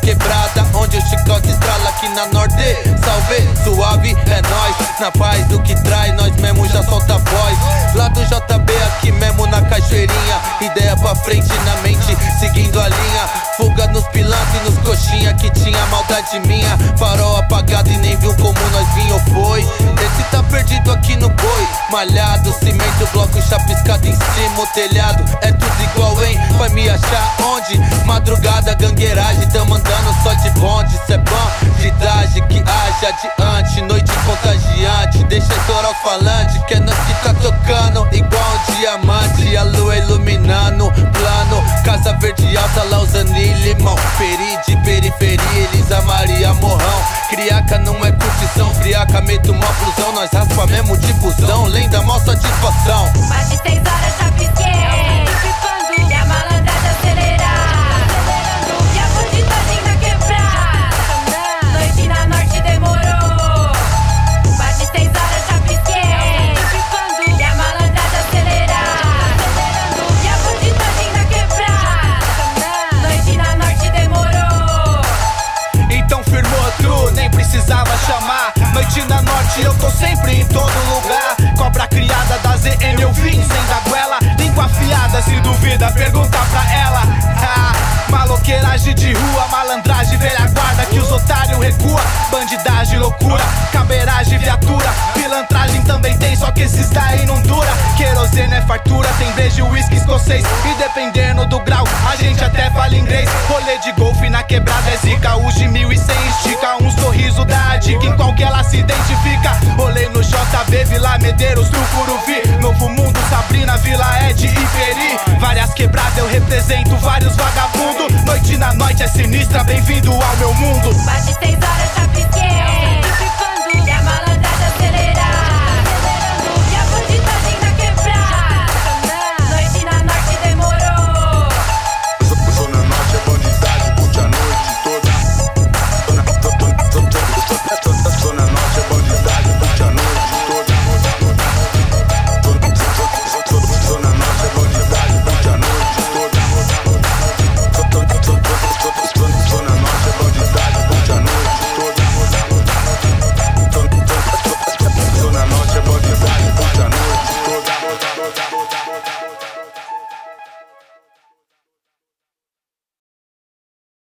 quebrada, onde o chicote estrala aqui na Norte. Salve, suave, é nóis. Na paz do que traz, nós mesmo já solta a voz. Lá do JB aqui mesmo na cachoeirinha. Ideia pra frente na mente, seguindo a linha. Fuga nos pilantras e nos coxinha que tinha maldade minha. Farol apagado e nem viu como nós vinha ou foi. Esse tá perdido aqui no boi. Malhado, cimento, bloco chapiscado em cima. O telhado é tudo igual, hein? Vai me achar onde? Madrugada, gangueiragem, tamo andando só de bonde. Cê é bandidagem que age adiante. Noite contagiante, deixa estourar o falante. Que é nós que tá tocando igual um diamante. A lua iluminando, plano. Casa verde alta, Lausanne, Limão. Peri de periferia, Elisa Maria Morrão. Criaca não é curtição, friaca meto uma blusão. Nós raspa mesmo de busão, lenda, mó satisfação. Mais de 6 horas já pisquei, e a malandrada acelerar, e a bandida linda quebrar. Noite na Norte demorou. Mais de 6 horas já pisquei, e a malandrada acelerar, e a bandida linda quebrar. Noite na Norte demorou. Então firmou true, nem precisava chamar. Noite na Norte eu tô sempre em todo lugar. Cobra criada da ZM eu vim sem da goela. Língua afiada, se duvida, pergunta pra ela. Maloqueiragem de rua, malandragem, velha guarda que os otários recua. Bandidagem, loucura, cabeiragem, viatura. Pilantragem também tem, só que esses daí não dura. Querosene é fartura, tem beijo, uísque escocês. E dependendo do grau, a gente até fala inglês. Rolê de golfe na quebrada é zica. Os de 1100 estica, um sorriso da dica. Em qualquer ela se identifica. Rolê no JB, Vila Medeiros, Tucuruvi. Novo Mundo, Sabrina, Vila Ed e Peri. Várias quebradas eu represento, vários vagabundos. Noite na noite é sinistra, bem-vindo ao meu mundo. Mais de 6 horas já pisquei.